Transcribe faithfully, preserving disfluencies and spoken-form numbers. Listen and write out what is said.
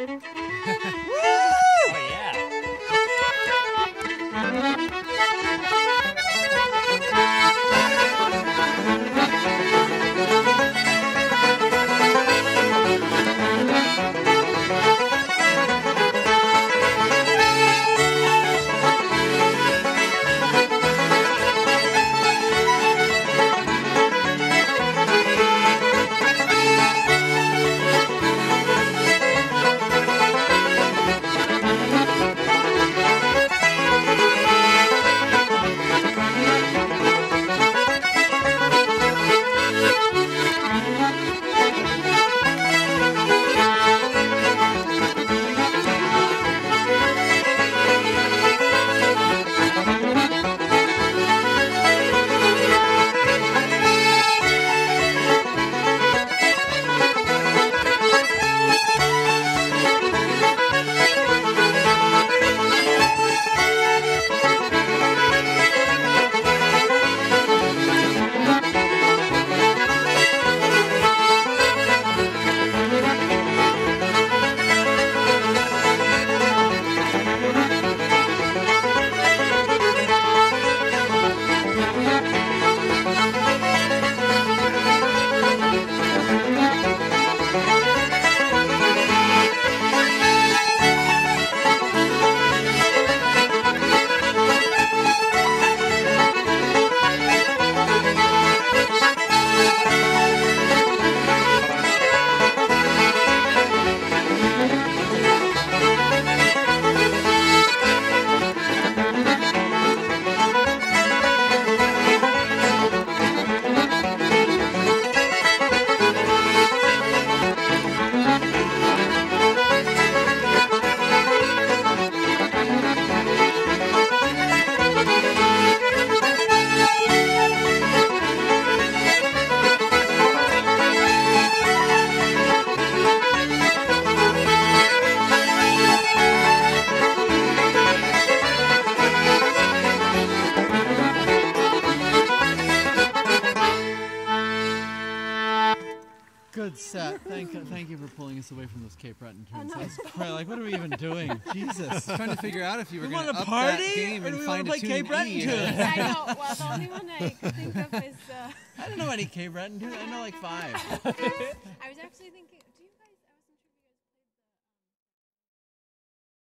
Oh, yeah. Good set. Thank, thank you for pulling us away from those Cape Breton tunes. I was probably like, what are we even doing? Jesus. Trying to figure out if you were We going want to to up party that game or and do we find want a to play tune Cape Breton E. tunes? I know. Well, the only one I could think of is. Uh, I don't know any Cape Breton tunes. I know like five. I was actually thinking.